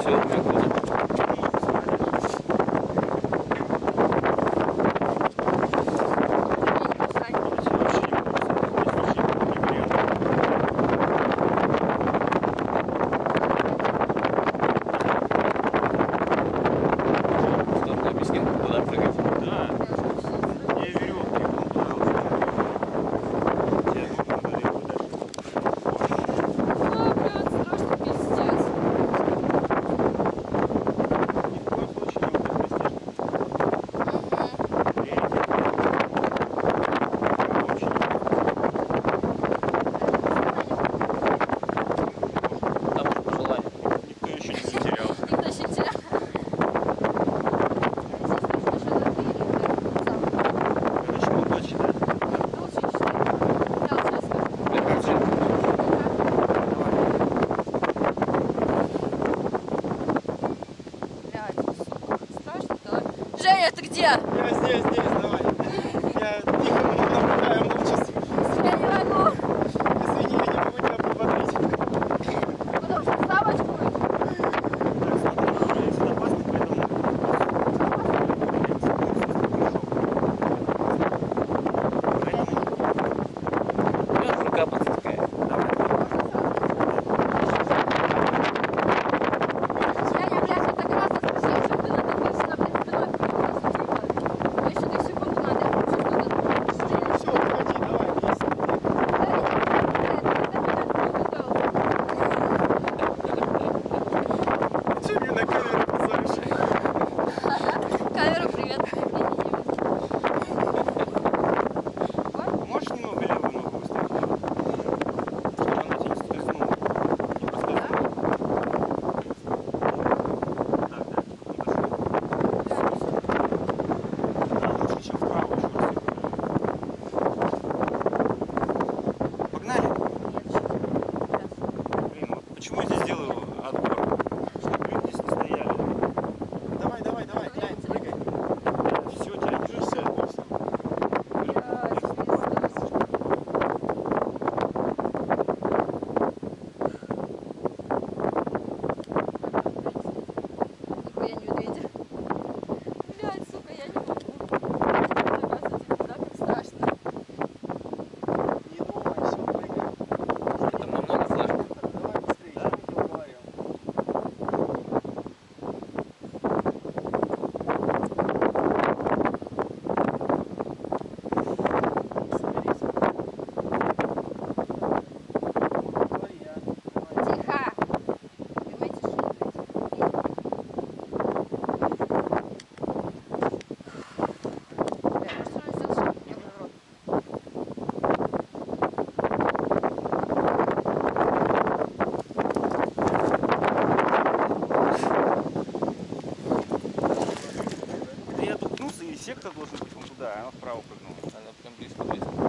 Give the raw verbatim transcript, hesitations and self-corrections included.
все, у меня круто. Женя, ты где? Я здесь, здесь, давай. Я тихо наблюдаю, молча. Я не могу. Извини, я не могу тебя подбодрить. Потому что самочку. Так, смотри, я всегда опасный, поэтому... У меня рука подтекает. Женя, блядь, я так раз спросила, что ты натопился, блядь, спиной. Мне еще две секунды надо, я хочу что-то... Все, все, уходи, давай, есть. Че мне на камеру позоришь? Камеру привет. Можешь немного левую ногу выставить? Чтобы она тебя не скользнула. Не проскользнула. Так, да, не пошел. Да, лучше, чем вправо, еще раз. Погнали? Блин, вот почему я здесь делаю отбор? Чтобы люди здесь не стояли. Давай, давай, давай, глянь, прыгай. Все, тебя держишься. Нихуя не медведя. Блядь, сука, я не могу. Оказывается, туда как страшно. Не думай, все, прыгай. Это намного сложнее. Давай быстрее, я не уговариваю. Соберись. Говори, я открываю. Тихо. Прямая тишина, блядь. Бля, может, что ли сделать, что ли? Ёбаный в рот. Да я толкнулся, и сектор должен быть вон туда, а она вправо прыгнула. Она прям близко-близко.